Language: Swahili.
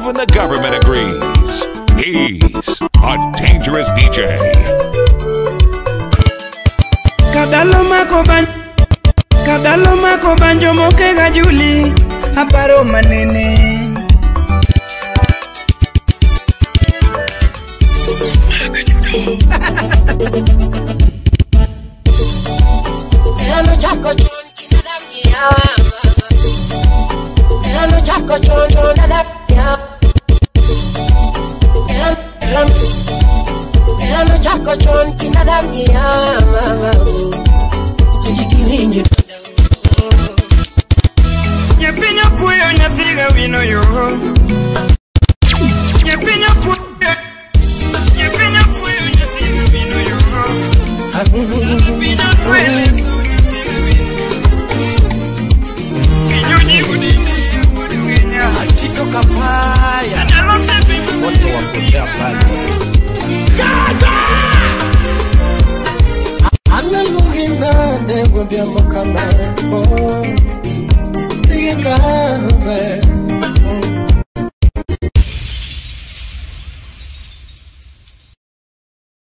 even the government agrees. He's a dangerous DJ. Kadalo mako banjo moke gajuli aparo manene. Hello Chaco Chon kinadamia. Hello Chaco Chon kinadamia. Hello Chaco Chon kinadamia. Tujikirinje Nyapinya kuyo nyafiga wino yo. Nyapinya kuyo nyafiga wino yo. Nyapinya kuyo Kinyonyi udini udugenya Tito Kapaya wote wapotea pale. Ana lungina de gobia mokamba. Oh, tiga be.